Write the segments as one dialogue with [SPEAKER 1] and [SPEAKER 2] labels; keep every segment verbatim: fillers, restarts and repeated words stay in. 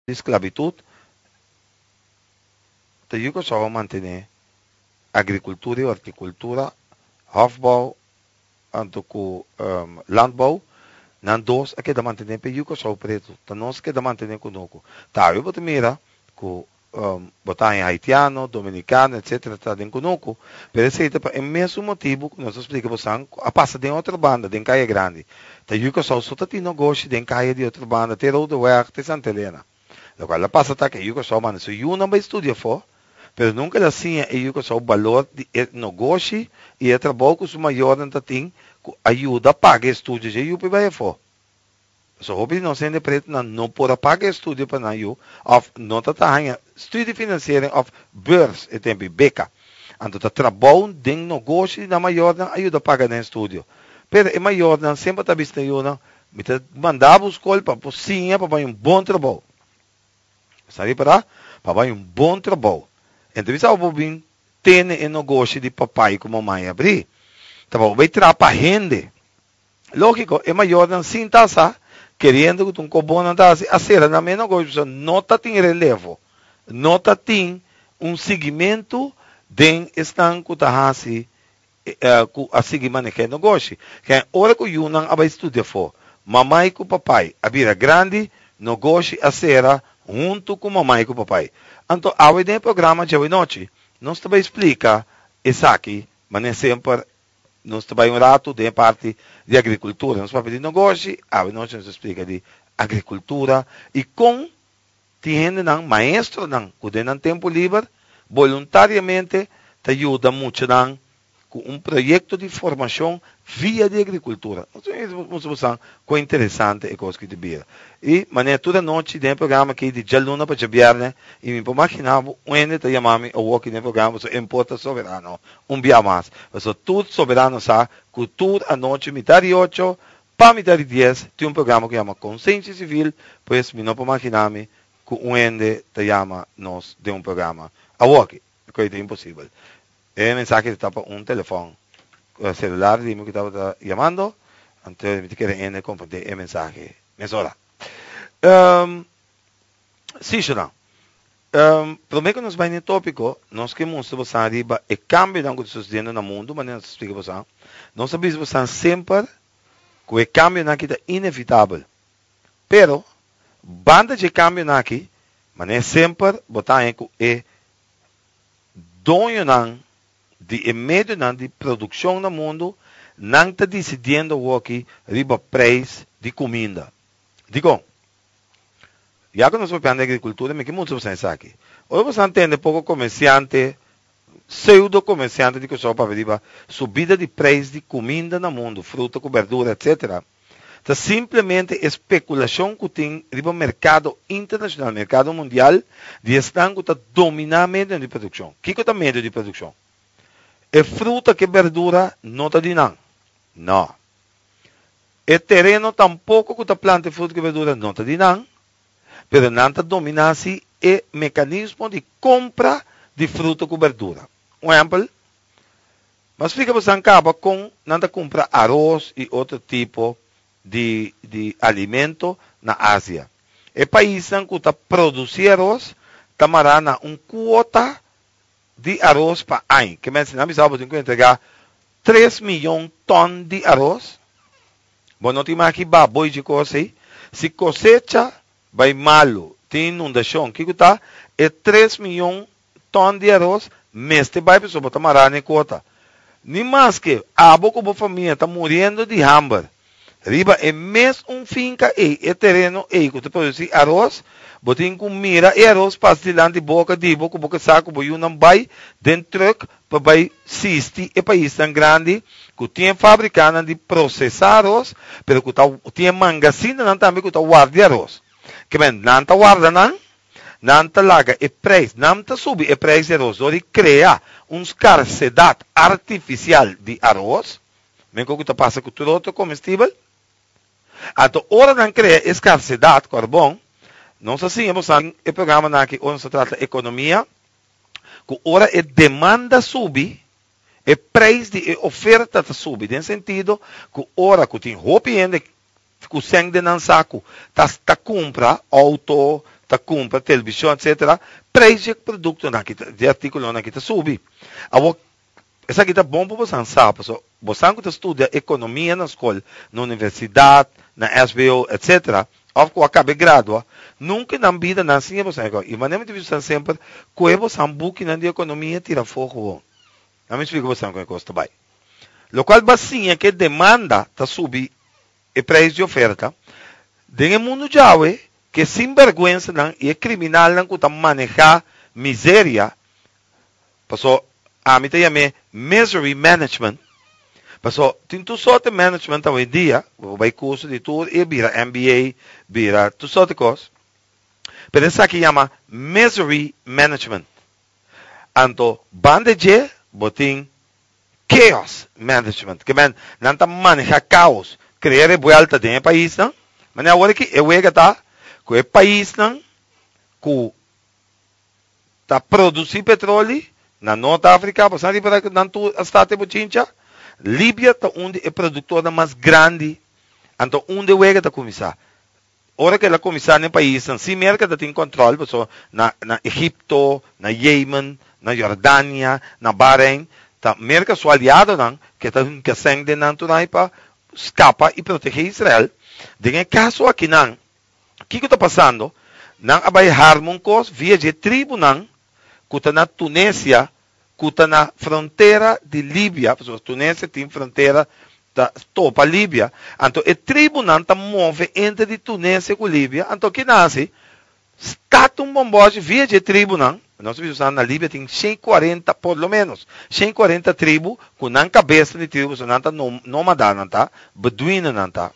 [SPEAKER 1] esclavitud, te yuko só manter agricultura e horticultura, hofbouw, anto ku um, landbouw, nan dos a que da manter pe yuko só preto, ta nós que da manter conosco. Tá, eu vou te mira ku um, botar em haitiano, dominicano, etcétera, tá dentro conosco, pero esse é o mesmo motivo que nós explicamos a passa de outra banda, de Caia Grande. Tá yuko só só tá tino gosto de Caia de outra banda, ter o de Weg, de Santa Helena. Lo cual la passa tá que yuko só mano, so eu não vai estudar for, pero nunca la sinha e yuko só o valor de negócio e é trabalho que o maior não tem ajuda a pagar estudos e eu vai for. So hobby não sendo preto não não pode pagar estudo para não eu, of não tá tá estudo financeiro of beurs e tempo beca. Anto tá trabalho de negócio na maior não ajuda a pagar no estúdio. Pero é maior não sempre tá visto eu não, me tá mandava os col para pocinha para um bom trabalho. Sabe para? Para um bom trabalho. Então, se o bobin tem um negócio de papai e mamãe abrir, então vai tirar para rende. Lógico, é maior do que cinco taça, querendo que um cobão não taça, a ser na mesma coisa, não tem relevo, não tem um seguimento de estanco da hasi, a seguir manejar negócio. Que a hora que o não vai estudar for, mamãe com papai, abrir grande negócio a ser junto com mamãe e com papai. Então, ao no programa de hoje noite, nós também explica isso aqui, mas nem sempre nós também um rato de parte de agricultura. Nós vamos de negócio, ao noite nós explica de agricultura e com tem não maestro não, que tem tempo livre, voluntariamente te ajuda muito não com um projeto de formação via de agricultura. Então, é interessante e coisa que te vira. E, maneira, toda noite, tem um programa aqui de Jaluna para Jabiarne, e me imaginava, onde te chamamos, ou aqui no programa, so importa soberano, um dia mais. Mas tudo soberano sabe, que tudo a noite, metade oito, para metade dez, tem um programa que chama Consciência Civil, pois me não imaginar que onde te chama nós de um programa. A aqui, que é impossível. É mensagem que estava um telefone celular, dime que estava chamando, então me queria compartilhar a mensagem. Mesora. Um, sim, senhor. Um, primeiro que nós vamos no tópico, nós queremos mostrar você arriba o cambio que está sucedendo no mundo, mas nós explica você. Nós sabemos você sempre que o cambio aqui é inevitável. Pero, banda de cambio aqui, mas é sempre botar em que é dono não de meio de produção no mundo, não está decidindo o que riba preço de comida. Digo, já que nós vamos falar de agricultura, me que muito você sabe aqui. Hoje você entende pouco comerciante, pseudo comerciante de que só para ver subida de preço de comida no mundo, fruta, verdura, etcétera. Então, simplesmente especulação que tem no mercado internacional, mercado mundial, de estanco que está dominando meio de produção. O que é o meio de produção? É fruta que verdura não está de não. Não. É terreno tampouco que está planta fruta que verdura não está de não. Pero não está dominando o mecanismo de compra de fruta com verdura. Um exemplo, mas fica você acaba com não está compra arroz e outro tipo de, de alimento na Ásia. O país que está produzindo arroz está marando uma quota de arroz para ano. Que me ensinamos, sabe, tem que entregar três milhões de toneladas de arroz. Bom, não tem mais aqui boi de coisa. Se cosecha, vai malo, tem inundação. O que está? É três milhões de toneladas de arroz, mas te vai pessoa botar marana em cota. Nem mais que a boca da família está morrendo de hambre. Riba é mesmo um finca e é terreno e que tu produz arroz, botem com mira e arroz passa de lá de boca de boca boca saco boi não vai dentro para vai sisti e país tão grande que tem fabricando de processar arroz, pero que tem magazine não também que tá guarda arroz. Que men não tá guarda não, não tá larga e preço, não tá sube e preço de arroz, ou cria uma escassez artificial de arroz, men que tá passa com tudo outro comestível. Então, hora não cria escassez de carbono, nós assim, vamos o programa aqui onde se trata de economia, que hora a demanda sube, o preço de oferta sube, no sentido que hora que tem roupa ainda, que o sangue não saco, tá, tá compra auto, ta compra televisão, etcétera. Preço de produto na kita, de artículo na kita subi. Awo, essa kita bom para você saber, so, você que estuda economia na escola, na universidade, na S B O, etcétera. Ou que acabe gradua, nunca na vida na assim você e maneira de visão sempre que você ambuque na de economia tira fogo. A mim explica você como é que custa vai. Lo qual basinha que demanda tá subir e preço de oferta. Dentro mundo já é que sem vergonha não e é criminal não que tá manejar miséria. Passou a mim te chama misery management. Passou tem tu só de management hoje em dia, vai curso de tudo e vira M B A, vira tu só de coisas. Pero essa aqui chama misery management. Anto bandeje botin chaos management, que man não tá manejar caos, criar vuelta dentro do país, não? Mas agora que eu vejo tá, que o país não, que tá produzir petróleo na Norte África, você sabe para que não tu está te bochincha, Líbia tá onde é produtora mais grande, então onde o vejo tá começar. Ora que ela começar no país, não se merca tem controle, pessoal, na na Egipto, na Yemen, na Jordânia, na Bahrein, tá merca sua aliado não, que tá que sangue não tu não para escapa e proteger Israel. De caso aqui não, o que que está passando? Não vai harmoncos via de tribo não, que tá na Tunísia, que está na fronteira de Líbia, pessoal, Tunísia tem fronteira da topa Líbia. Então, o tribunal está move entre de Tunísia com Líbia. Então, que nasce, está um bombote via de tribunal. Nós vimos na Líbia tem cento e quarenta, por lo menos, cento e quarenta tribos, com não cabeça de tribos, não está nomada, não está, beduína, não está.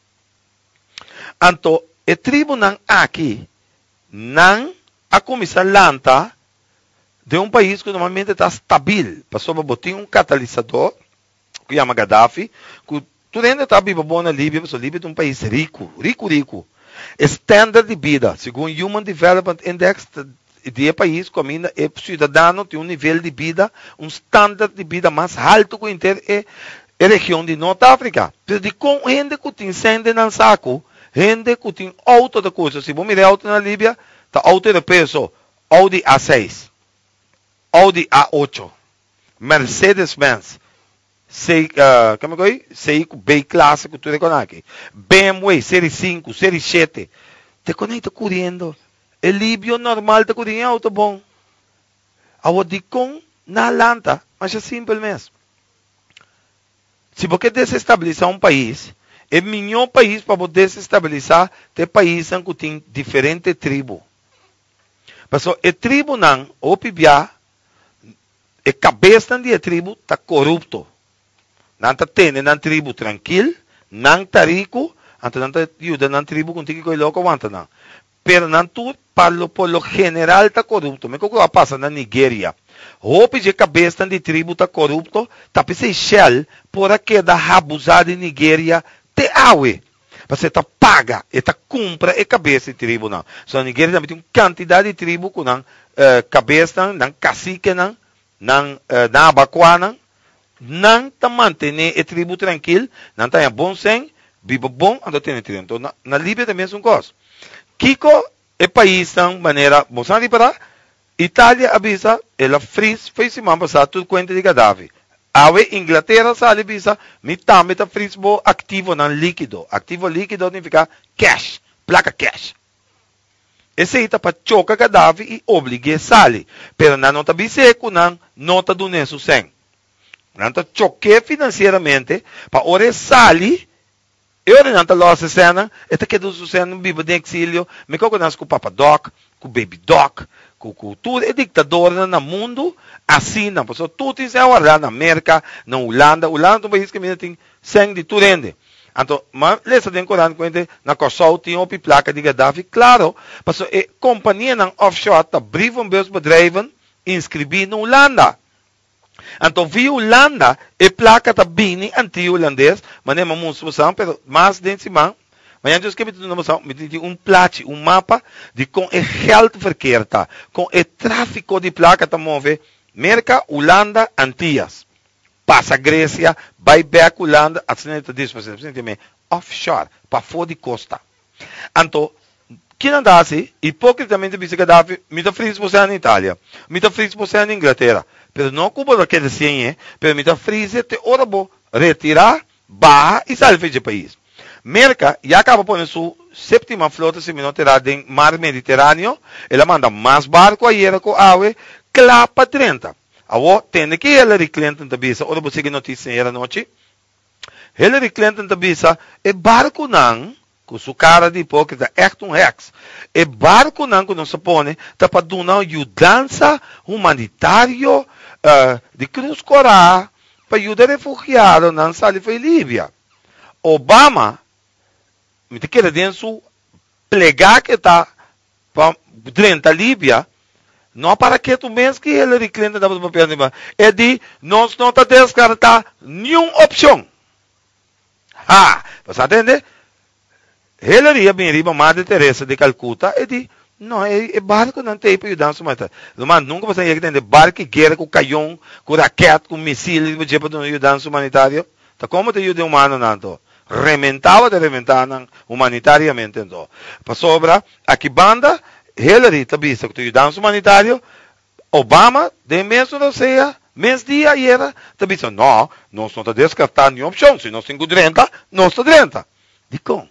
[SPEAKER 1] Então, o tribunal aqui, não a começar lanta de um país que normalmente está estável. Passou para botar um catalisador, que chama Gaddafi, que tudo ainda está vivo bom na Líbia, mas a Líbia é um país rico, rico, rico. Standard de vida, segundo o Human Development Index, de país, como o cidadão tem um nível de vida, um standard de vida mais alto que inteiro é a região de Norte África. Porque com gente que tem sangue no saco, gente que tem auto de coisa, se você mirar auto na Líbia, está auto de peso, Audi A seis, Audi A oito, Mercedes-Benz, sei, uh, como é que é? Sei que bem clássico, tu reconhece. B M W, série cinco, série sete. Te conecta correndo. O Líbio normal te correndo auto bom. Agora de com na lanta, mas é simples mesmo. Se você desestabilizar um país, é o melhor país para você desestabilizar o país que tem diferentes tribos. Mas o tribo não, o pibia, a cabeça da tribo está corrupto. Não está tendo na tribo tranquilo, não está rico, então não está ajuda na tribo contigo que louco aguenta não. Pero não tudo, para por lo general está corrupto. Me que passa na Nigéria. Roupa de cabeça de tribo está corrupto, está pensando Shell, por aqui da abusar de Nigéria, te aue. Você está paga, está cumpra a cabeça de tribo não. So na Nigéria também tem uma quantidade de tribo com não uh, cabeça, não cacique não, não uh, não abacuá não. Não está mantendo a tribo tranquilo, não está em bom sangue, vive bom, não tem tribo. Então, na, na Líbia também é um coisa. Kiko é país de maneira, você não para Itália avisa, ela fez, fez semana passada tudo conta de Gaddafi. A Inglaterra sabe avisa, me também está fez bo ativo não líquido. Ativo líquido significa cash, placa cash. Esse aí está para chocar Gaddafi e obrigar sali. Pero não está biseco, não, não está dando isso sem. Não está choque financeiramente, para ora sali, eu não está lá cena, está que do cena vive de exílio, me conheço com o Papa Doc, com o Baby Doc, com, com tudo é ditador no mundo, assim não, porque tudo tem lá na América, na Holanda, Holanda é um país que ainda tem sangue de tudo ainda. Então, mas lesa den Corão quando na Kosovo tem uma placa de Gaddafi, claro, porque a companhia na offshore está brieven beus bedrijven inscrever na Holanda. Então, via Holanda, a placa está bem anti-holandês, mas não é uma moção, mas dentro de mim, mas antes que eu tenho uma moção, eu tenho um plate, um mapa de com o geldverkeer, tá? Com o tráfico de placa está move, América, Holanda, Antillas. Passa Grécia, vai back Holanda, assim é isso, offshore, para fora de costa. Então, quem andasse, hipocritamente disse Gaddafi, me tá feliz você na Itália, me tá feliz você na Inglaterra, pero não como daquele assim, eh, pero me tá feliz te ora bo retirar, barra e sair do país. Merca já acaba pondo sua sétima flota seminomitada em mar Mediterrâneo, ela manda mais barco aí com água, clapa trinta. Agora, tem que Hillary Clinton também, ora você que notícia era noite, Hillary Clinton também, é barco não, com sua cara de hipócrita, é um ex. É barco não que não se põe, tá para dar uma ajudança humanitária uh, de Cruz Coral para ajudar refugiados na saída da Líbia. Obama, me quer dentro, plegar que está dentro da Líbia, não para que tu mesmo que Hillary Clinton dá para o papel, é de nós não está descartar nenhuma opção. Ah, você entende? Hillary é bem riba, Madre Teresa de Calcuta, e diz, não, é, é barco não tem para ajudar a matar. Mas nunca você vai entender, barco que guerra com canhão, com raquete, com mísseis, para ajudar a humanitário. Tá como te ajuda humano, não? Rementava de rementar humanitariamente, então. Para sobra, aqui banda, Hillary está vista que te ajuda a humanitário, Obama, de mesmo não seja, mês dia e era, está vista, não, nós não está descartando nenhuma opção, se nós temos trinta, nós está trinta. Dico,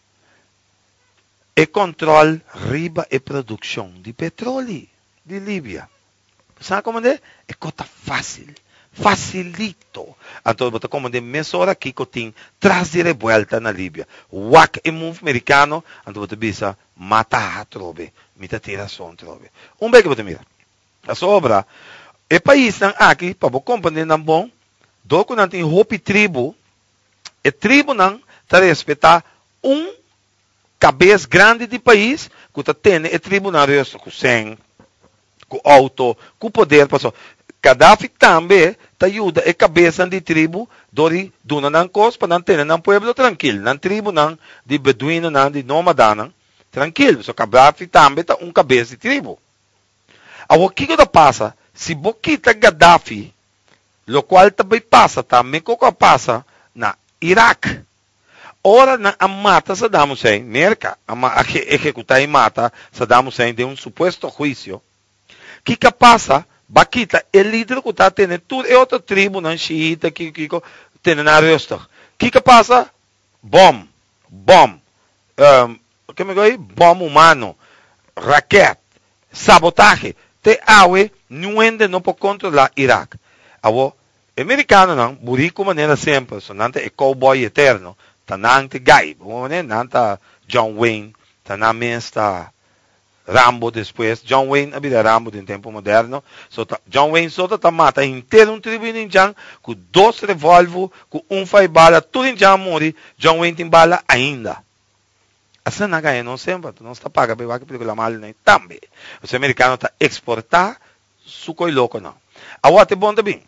[SPEAKER 1] e controle riba e produção de petróleo de Líbia. Sabe como é? É coisa fácil, facilito. Então, você como de mesora aqui que tem traz de revolta na Líbia. Wak e move americano, então você bisa matar a trobe, mita tiração trobe. Um bem que você mira. A sobra, o país não aqui, para você compreender não bom, do que não tem roupa tribo, e tribo não está respeitar um cabeça grande de país, que está tendo o tribunal com sangue, com auto, com poder. Passou. Gaddafi também está ajuda a cabeça de tribo, dori duna não coisa para não ter um povo tranquilo, não tribo não, de beduíno não, de nómada não, tranquilo. So, Gaddafi também está um cabeça de tribo. Agora, o que que passa? Se boquita Gaddafi, o qual também passa, também o que passa na Iraque. Ora na a mata Saddam Hussein, merca, a executar e mata Saddam Hussein de um suposto juízo. Que que passa? Baquita, o líder que está tendo tudo, é outra tribo, não xiita, que que tem na arresto. Que que passa? Bom, bom, um, como é que é? Bom humano, raquete, sabotagem. Te awe, não ainda não pode controlar Iraque. Agora, americano não, burico maneira sempre, sonante é cowboy eterno. Tanang te Guy, nanta John Wayne, tanang está Rambo depois, John Wayne habita Rambo em tempo moderno, so, ta, John Wayne só tá mata inteiro um tribo em Jang, com dois revólver, com um faz bala, tudo em Jang morre, John Wayne tem bala ainda. Assim não ganha, não sempre, não está paga, bem que película mal, nem também. Os americanos estão exportar, sucoi louco não. Agora te bom também.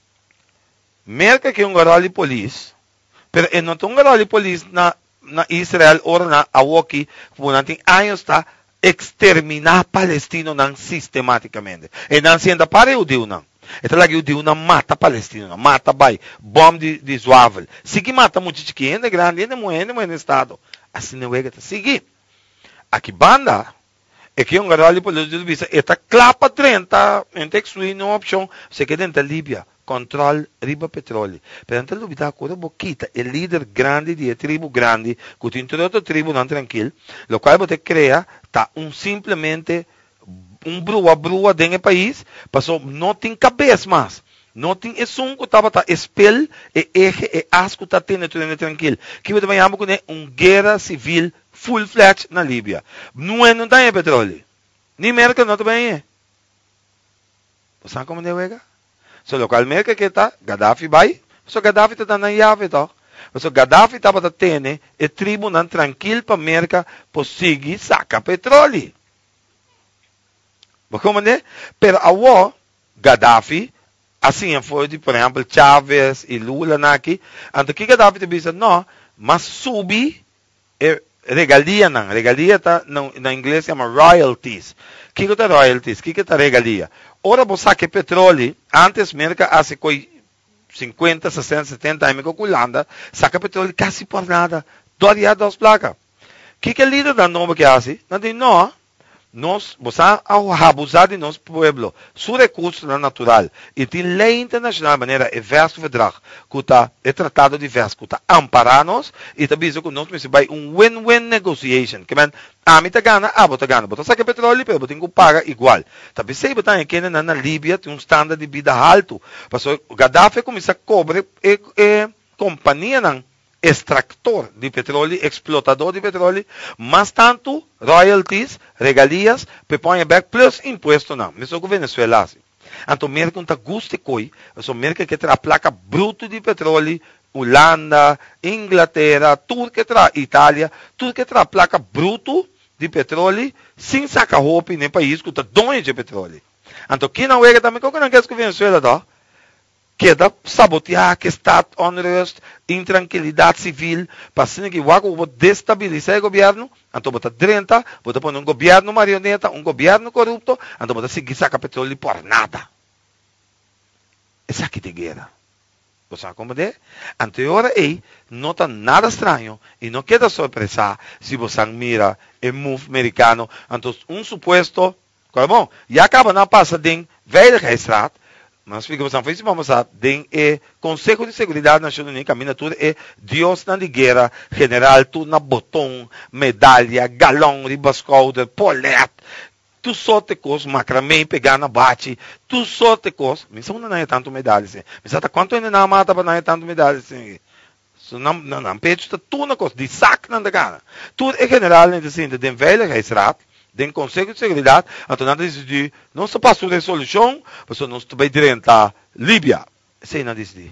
[SPEAKER 1] Merca que um garoto de polícia, pero e não tem um garoto de polícia na, na Israel ou na Awoki, por não tem anos está exterminar palestino não sistematicamente. E não se anda para o Deus não. Então lá que o Deus não mata palestino, não mata bai, bom de, de suável. Se que mata muito chiquinho, ainda grande, ainda muito, ainda muito estado. Assim não é que está. Sigue. Aqui banda, é que um garoto de polícia de vista, está clapa trinta, em texto não opção, você quer dentro da Líbia. Controle riba petróleo. Per não dúvida, quando boquita é líder grande de tribo grande, que tem outra tribo não tranquilo, o qual você cria, tá um simplesmente um brua brua dentro do país, passou não tem cabeça mais, não tem esse um que estava tá espelho e eje e asco tá tendo tudo tranquilo. Que você vai chamar com um guerra civil full fledged na Líbia. Não é não tem petróleo, nem América não também é. Você sabe como é que so, localmente que está, Gaddafi vai, so Gaddafi está na chave, então. So, Gaddafi estava tendo e tribo não tranquilo para a América conseguir sacar petróleo. Mas como é? Pero agora, Gaddafi, assim foi, por exemplo, Chávez e Lula aqui, então que Gaddafi disse, não, mas subir e regalia não, regalia tá, no, na inglês se chama royalties. O que é royalties? O que é regalia? Ora você saca petróleo, antes América hace coi cinquenta, sessenta, setenta anos com a Holanda, saca petróleo quase por nada, doria dos placas. que que líder da nova que hace? Não diz, não, nós, você abusar de nosso povo, seu recurso natural, e tem lei internacional, de maneira, é verso verdrag, que está, é tratado de verso, que está amparar-nos, e está dizendo que nós precisamos de um win-win negotiation, que man, a mim está gana, a você gana, você sabe que petróleo, mas você tem que pagar igual. Está pensando que aqui na Líbia tem um standard de vida alto, porque o Gaddafi começa a cobrar, e, e companhia não, extractor de petróleo, explotador de petróleo, mas tanto royalties, regalias, põe back plus imposto não. Mas o Venezuela assim. Então, merca não gusta coi, o merca que traz a placa bruto de petróleo, Holanda, Inglaterra, tudo que traz Itália, tudo que traz a placa bruto de petróleo, sem sacar roupa nem país que está dono de petróleo. Então, aqui na Uega também, como não quer que o Venezuela dá? Queda sabotear que está unrest, intranquilidade civil, para que o destabilizar o governo, então bota trinta, bota pôr um governo marioneta, um governo corrupto, então bota seguir sacar petróleo por nada. Essa aqui de guerra. Você compreende? Anterior aí, não está nada estranho e não queda surpresa se você mira o move americano, então um suposto, claro bom, e acaba na passa de Veiligheidsraad. Mas fica você fez vamos a den e Conselho de Seguridade Nacional Unida caminha tudo é Deus na de guerra general tudo na botão medalha galão ribascouder polet tu só te cos macramê pegar na bate tu só te cos mas não é tanto medalha assim mas até quanto ainda não mata para não é tanto medalha assim so não não não peito está tudo na coisa de sac na da cara tudo é general né assim de Veiligheidsraad den Conselho de Seguridade, então nada decidir, não se passou resolução, mas não se vai direto a Líbia. Sei não decidir.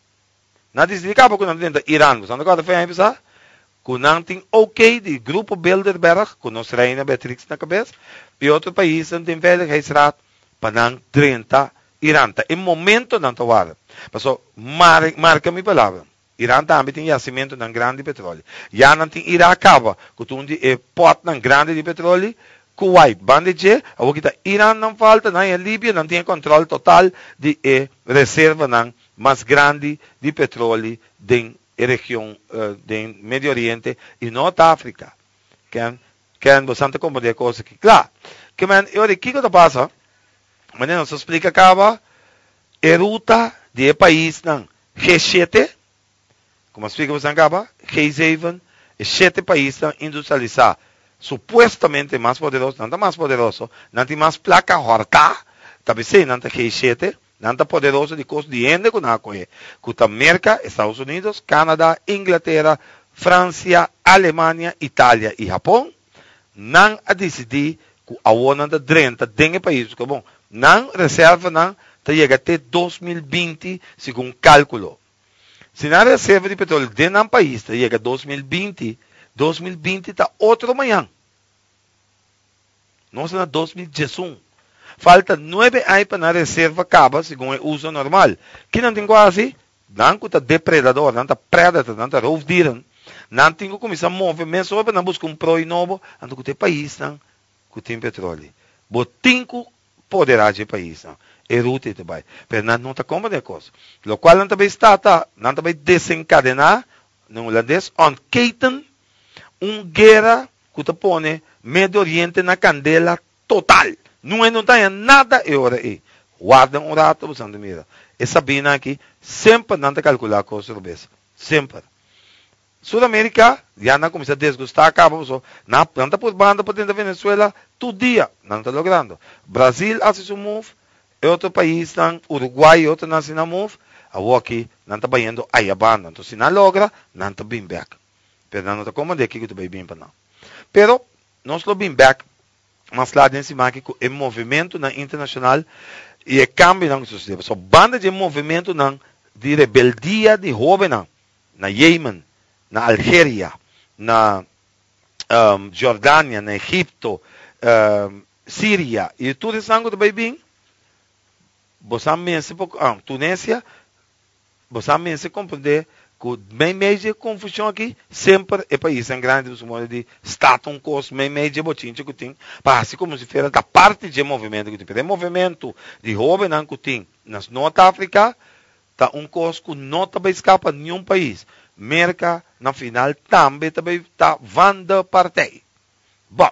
[SPEAKER 1] Não decidir, acaba com não direto a Irã, você não gosta de fazer pensar? Com não tem ok de grupo Bilderberg, com nossa rainha Beatrix na cabeça, e outro país não tem velho registrado para não direto a Irã. Em momento não está guarda. Mas mar, marca minha palavra. Irã também tem yacimento de grande petróleo. Já não tem Irã acaba, que tu é porto de grande de petróleo, Kuwait, bandeje, a que Irã não falta, não é Líbia, não tem controle total de eh, reserva não, mais grande de petróleo da região uh, do Médio Oriente e Norte África. Que é bastante compreender coisa aqui. Claro, que man, eu o que que passa? Mas não se explica acaba, a ruta de país não, G sete, como explica você acaba, G sete, sete países industrializados. Supuestamente mais poderoso, não está mais poderoso, não tem mais placa horta, talvez sim, não está G sete, não está poderoso de custo de ende que não conhece, que está América, Estados Unidos, Canadá, Inglaterra, França, Alemanha, Itália e Japão, não a decidir que a O N U está trinta dentro do país, que bom, não reserva, não, está chega até dois mil e vinte, segundo cálculo. Se na reserva de petróleo dentro do país, está chega a dois mil e vinte, dois mil e vinte está outro manhã. Nós estamos em dois mil e dezenove. Falta nove anos para a reserva acaba, segundo o uso normal. Que não tem quase, não está depredador, não está predator, não está rovdiran. Não tem que começar a movimento só para buscar um proi novo, então que tem país não, que tem petróleo. Mas tem que poderar de país não. É ruta também. Mas não está como de coisa. O qual não também está, não também desencadenar, no holandês, on Keiten, uma guerra que te põe Médio Oriente na candela total. Não é não tem nada e hora aí. Guarda um rato, você não mira. Essa bina aqui, sempre não te calcular a coisa vez. Sempre. Sul-América, já não começa a desgostar, acaba, só. Não está por banda para dentro da Venezuela, todo dia. Não está logrando. Brasil, faz seu move. Outro país, Uruguai, outro nacional move. A aqui, não está indo aí a banda. Então, se não logra, não está bem back. Pero não está como de aqui que tu vai bem para não. Pero, nós lo bem back, mas lá dentro de que é movimento na internacional e é cambio na sociedade. So, banda de movimento na, de rebeldia de jovem na, na Yemen, na Algéria, na um, Jordânia, na Egipto, um, Síria, e tudo isso que tu vai bem, você mesmo, ah, Tunísia, você mesmo compreender que bem meio de confusão aqui, sempre é país em grande, os modos de status, um curso, bem meio de botinho que tem, assim como se fez da parte de movimento que tem, é movimento de jovem que tem, na Norte África, tá um curso que não vai escapar de nenhum país, merca, na final, também também está vanda partij. Bom,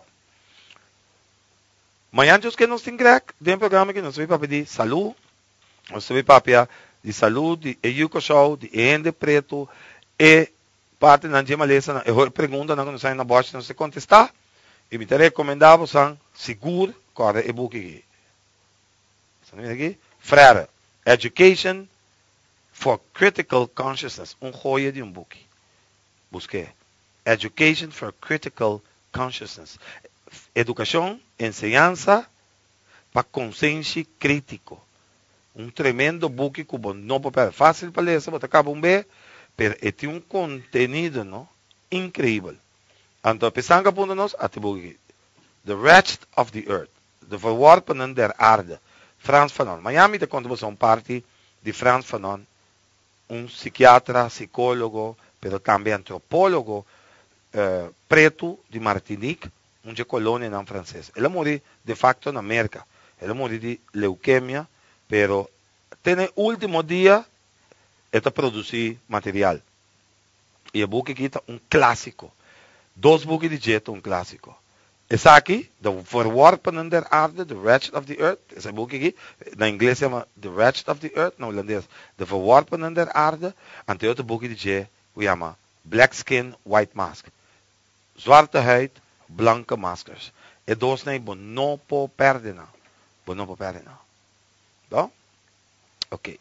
[SPEAKER 1] amanhã nós que nós temos grec, tem um programa que nós vamos pedir saúde, nós vamos pedir de saúde, de Yuko Show, de Ende Preto, e parte da gente maleza, eu pergunta, não sei na bosta, não sei contestar, e me recomendava, são seguro, corre e book aqui. Aqui, Frere, Education for Critical Consciousness, um joia de um book. Busquei. Education for Critical Consciousness. Educação, enseñanza para consciência crítico. Um tremendo book que não é fácil para ler, você acaba um ver, mas tem um conteúdo, não? Incrível. Então, pensando que nós, até book The Wretched of the Earth, de verworpenen der Aarde, Frans Fanon. Miami te conta um parte de Frans Fanon, um psiquiatra, psicólogo, pero também antropólogo, uh, preto de Martinique, um de colônia não francês. Ele morreu de facto na América. Ele morreu de leuquemia, pero tem último dia ele produzir material. E o book aqui está um clássico. Dois books de jeito, um clássico. Essa aqui, The Verworpenen der Aarde, The Wretched of the Earth. Esse book aqui, na inglês se chama The Wretched of the Earth, na holandês, The Verworpenen der Aarde. E tem outro book de jeito, que chama Black Skin, White Mask. Zwarte huid, blanke maskers. E dois nem bo não po perder não. Bo não po perder não. Bom? Ok.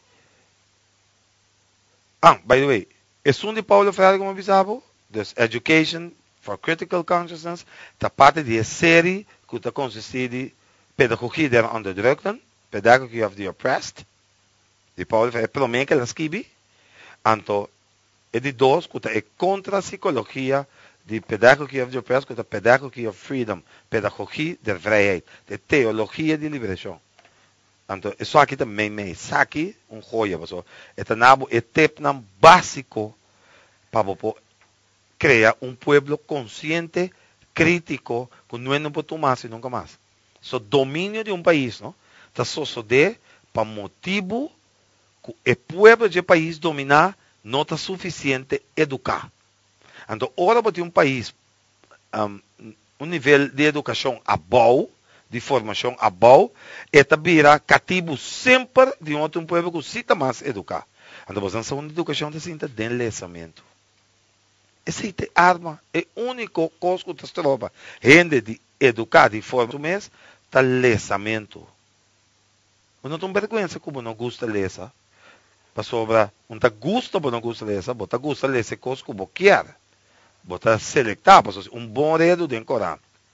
[SPEAKER 1] Ah, by the way, esse um de Paulo Freire, como avisava, this Education for Critical Consciousness, está parte de série que está consistida de Pedagogie der Onderdrukten, Pedagogy of the Oppressed, de Paulo Freire, pelo menos que ela escreve, então, e de dois, que é contra a psicologia de Pedagogy of the Oppressed, que é Pedagogy of Freedom, Pedagogie der Vrijheid, de teologia de liberação. Então, isso aqui também é isso aqui, um joia, pessoal. Este nabo é tempo básico para criar um povo consciente, crítico, que não é não pode tomar e nunca mais. So, domínio de um país, não? Está só de para motivo que o povo de país dominar não está suficiente educar. Então, ora para ter um país, um, um nível de educação a bom, de formação a bom, e vira cativo sempre de um outro povo que cita mais educar. Então, você não uma educação de cinta de enlezamento. Essa é a arma, é a única coisa que você troca. Gente de educar de forma mês, está enlezamento. Não tem vergonha como não gosta de ler. Para sobra, não está gosta ou não gosta de ler, você gosta de ler coisas que você quer. Você selectar, um bom redo de Corão.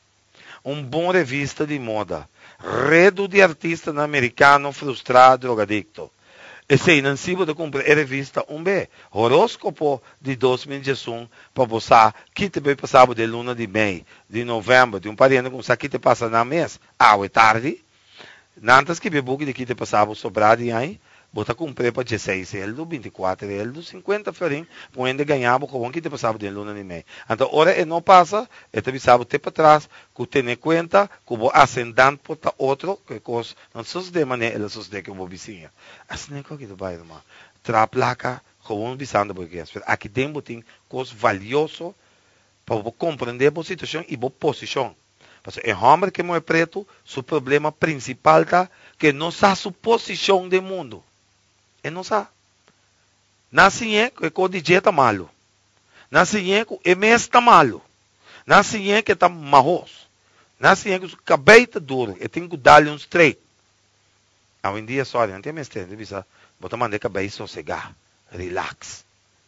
[SPEAKER 1] Um bom revista de moda. Redo de artista americano frustrado, drogadicto. E se não se pode comprar a revista um B. Horóscopo de dois mil e um para você que te vai passar de luna de mei, de novembro, de um parente com você que te passa na mês. Ah, é tarde. Nantas que book de que te passava sobrado e aí, você comprar para dezesseis eldo, vinte e quatro eldo, cinquenta florim, onde ganhava com o que te passava de luna de mei. Então, ora, não passa, e te avisava até para trás, que tem em conta, que o ascendente para outro, que coisa, não só de maneira, ela só de que o vizinho. Assim, não é que tu vai, irmão. Tra placa, como visando porque aqui dentro tem coisas valiosas para compreender a situação e a posição. Porque em homem que é preto, seu problema principal está que não sabe a sua posição do mundo. Ele não sabe. Nasce é que o D J está malo. Nasce é que o M S está malo. Nasce é que está marroso. Nasce é que o cabelo está duro. E tem que dar-lhe um straight. Hoje em dia, só, não tem mais tempo. Você manda o cabelo sossegar. Relax.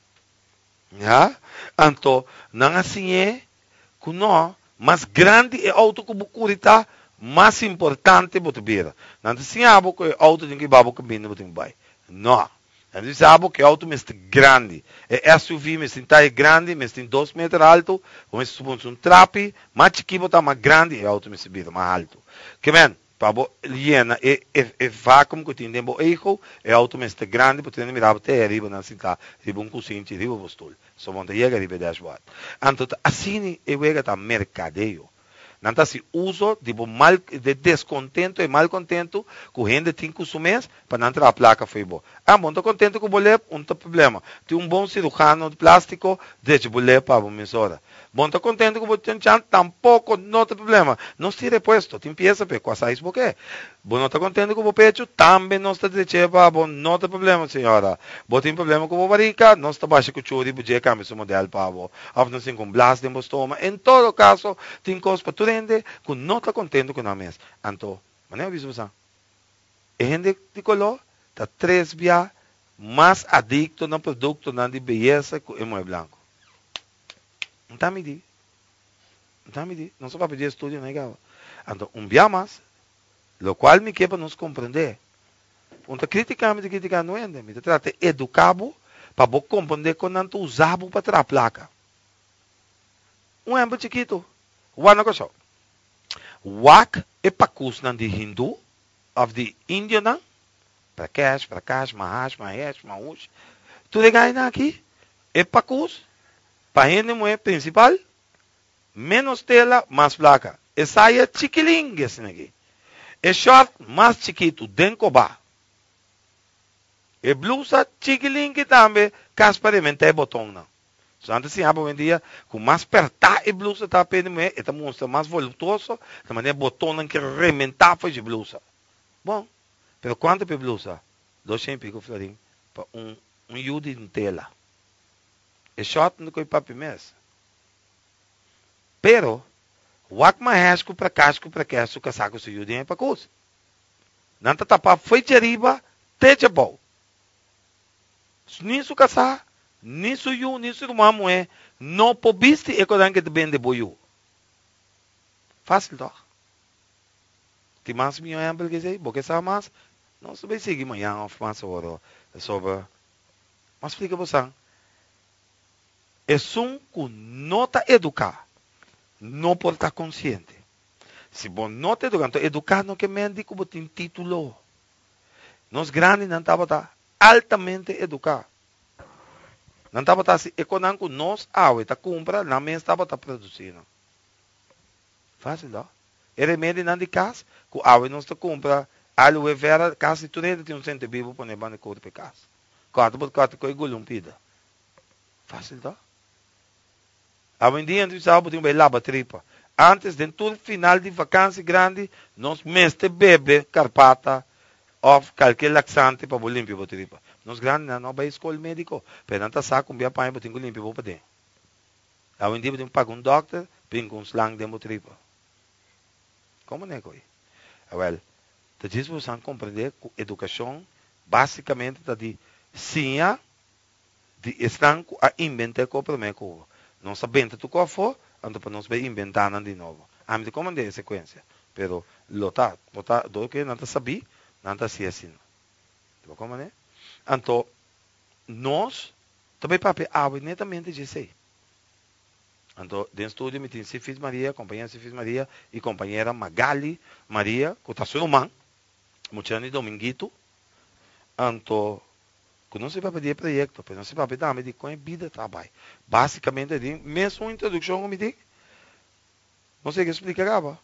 [SPEAKER 1] Ja? Então, não assim é que não, mais grande é auto que você está, mais importante você vira. Não assim é que auto tem que babo que vindo você vai. Não. Não sabe que auto é grande. É S U V, mas tem grande, mas tem dois metros alto, mas supõe um trape, mais chiquito está mais grande, é auto mais vira mais alto. Que bem, para liena é é vácuo que tem dentro do eixo, é auto mais grande, porque tem mirar até arriba na cidade, riba um cozinho, riba o stol. Só vão chegar arriba dashboard. Então, assim é o que está mercadeio. Nanta se uso tipo mal de descontento e mal contento que a gente tem com o mês para não entrar a placa foi bom. Ah, bom, tô contento com o boleto, não tem problema. Tem um bom cirurgião de plástico, deixa o boleto para a emissora. Bom, tô contente com o boleto, tampouco, não tem problema. Não se repuesto, tem peça para quase isso porque. Bom, não tô contente com o pecho, também não está deixando para bom, não tem problema, senhora. Bom, tem problema com a barriga, não está baixo com o churi, porque cambia seu modelo para bom. Ou não tem com blast de estômago. Em todo caso, tem coisas para tu render que não está contente com a mesa. Então, mas não é isso, você. A gente de color está três vezes mais adicto no produto de beleza que o mulher branco. Não está medindo. Não está medindo. Não só para pedir estudo, não é igual. Então, um dia mais, o qual me quer para nos compreender. Não está criticando, me criticando, não é? Me trata de educar para você compreender que não está usando para tirar a placa. Um exemplo chiquito. One coisa. Wak é para curso de hindu, of the Indian, Prakash, Prakash, Mahash, Mahesh, Mahush. Tu liga aqui, é para curso, para gente não é principal, menos tela, mais placa. E saia chiquilingue esse aqui. É short, mais chiquito, dentro ba. E blusa chiquilingue também, casparamente é botão não. So, antes sim, hoje em dia, com mais apertar e blusa está pedindo mais, esta mostra mais voluptuoso, de maneira botão que rementar foi de blusa. Bom, pero quanto é blusa? Dois e pico florim para um um yudi de tela. É short no que papi mes. Pero o ac mahesco para casco para queso casaco se yudi é para coisa. Não tá tapa foi de riba, teja bom. Nisso casar nisso yu, nisso irmão é, não pobiste e coisa que te vende boiu. Fácil, tá? Tem mais minha exemplo que sei, porque sabe mais, não se vai seguir amanhã, ou mais hora, sobre, mas explica você, é um que não está educar, não pode estar consciente. Se você não está educando, educar não quer dizer que você tem título. Nós grandes não estamos altamente educados. Não estava assim, econômico, nós, a está compra, na mesa estava produzindo. Fácil, não? É remédio não de casa, que a não está compra, aloe vera, casa e tudo, tem um centro vivo para nevar no corpo de casa. Quatro por quatro, com a gulumpida. Fácil, não? Hoje em dia, a gente sabe que tem uma lava tripa. Antes, dentro do final de vacância grande, nós mestre bebe carpata, ou qualquer laxante para limpar a tripa. Nós grandes não vai escola médico, pero não está saco um dia pai para tenho limpar para dentro. Hoje em dia tem que pagar um doctor, tem um slang de tripa. Como é que é? Well, então diz você compreender que a educação basicamente está de sim, de estar a inventar com o primeiro coisa. Não sabendo tu qual for, então para nós vai inventar de novo. A mim como é a sequência, pero lo tá, lo tá, do que não está sabia, não está assim assim. Como é? Então, nós também para a netamente disse. Então, dentro do estúdio, me tem Cifis Maria, companheira Cifis Maria e companheira Magali Maria, que está sua irmã, Muchani Dominguito. Então, que não se vai pedir projeto, mas não se vai pedir a medida com a vida trabalho. Basicamente, é mesmo uma introdução, eu me digo, não sei o que explicar.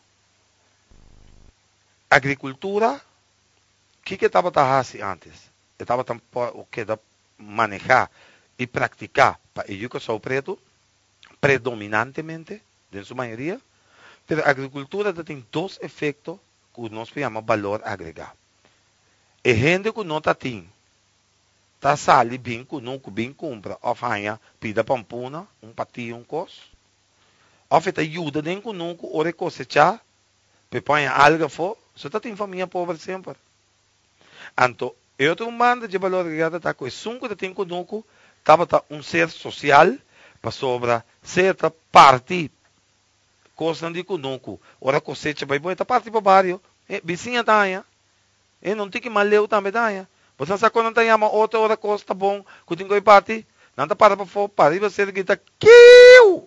[SPEAKER 1] Agricultura, o que que estava fazendo antes? Estava o que manejar e praticar para a educação preto, predominantemente, em sua maioria, mas a agricultura tem dois efeitos que nós chamamos valor agregado. A gente que não tem, está sali bem que não bem compra, ou faia, pida pampuna, um patinho, um cos, ou feita ajuda nem que não ore cosechar, para põe alga fora, você está tem família pobre sempre. Então, eu tenho um bando de valor agregado, tá com isso que tem conosco, estava um ser social, para sobra certa parte, coisa de conosco, ora cosecha, vai boa, parte para o bairro, vizinha daia, e não tem que maleu também daia. Você sabe quando tem uma outra hora costa bom, que tem que ir parte, não está para para fora, para, e você grita, kiu!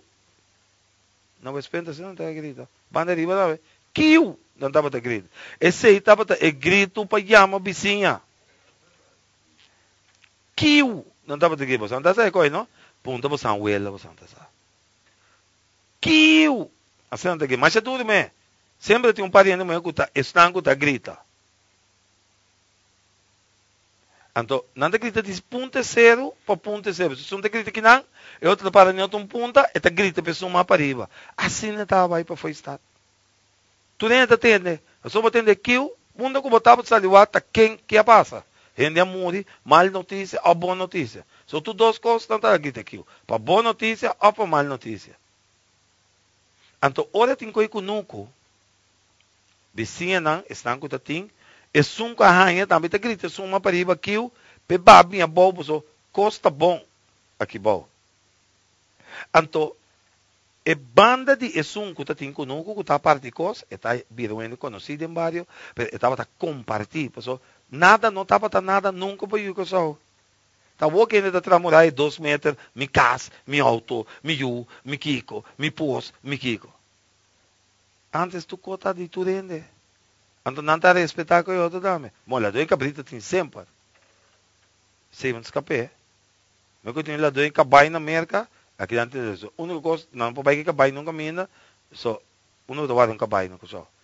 [SPEAKER 1] Não espenta, você não está grita, banda riba da kiu! Não estava a grita. Esse aí estava a grito para chamar vizinha. Kiu! Não estava a grita, você não está a coisa, não? Punta você não huela, você não está a Kiu! Assim não tem que, mas é tudo mesmo. Sempre tem um pariente meu que está estanco, está grita. Então, não te grita de ponto zero para ponto zero. Se você grita que não, eu te para em outro ponto, e te grita a pessoa mais para riba. Assim não estava aí para foi estar. Tu nem entende. Eu só vou entender que o mundo que botava de salivar, tá quem que passa. Gente a morrer, mal notícia ou boa notícia. Só tu duas coisas não tá grita aqui. Para boa notícia ou para mal notícia. Então, ora tem coisa que nunca. Vizinha não, estão com tem. E sum com a rainha também te grita, sum uma pariba aqui, pe babi a bobo, so, costa bom, aqui bom. Então, e banda de esum que tem conosco, que está parte de coisa, está virando conhecido em barrio, mas estava a compartilhar, so, nada, não estava nada, nunca foi eu que sou. Tá bom que ainda tramurar dois metros, mi casa, mi auto, mi yu, mi kiko, mi pos, mi kiko. Antes tu cota de tu rende. Então não está a respeitar que eu outro dame. Bom, lá dois cabritos tem sempre. Sempre escapé. Mas que eu tenho lá dois cabai na merca, aqui antes disso. Único coisa, não pode que cabai nunca mina, só, uno do lado um cabai no que só.